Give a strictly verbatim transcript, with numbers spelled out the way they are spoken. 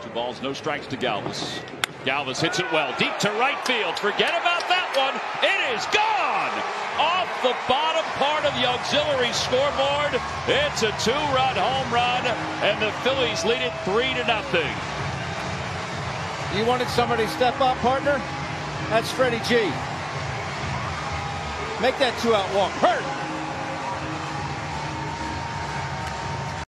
Two balls, no strikes to Galvis. Galvis hits it well, deep to right field. Forget about that one. It is gone off the bottom part of the auxiliary scoreboard. It's a two-run home run, and the Phillies lead it three to nothing. You wanted somebody to step up, partner? That's Freddy G. Make that two-out walk. Hurt.